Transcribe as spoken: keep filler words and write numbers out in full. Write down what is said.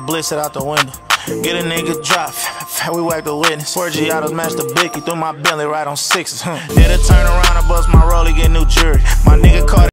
bliss it out the window. Get a nigga drop, we whack the witness. Four Giottos match the blicky through my belly right on sixes. Huh. Did a turn around and bust my rollie, get new jury. My nigga caught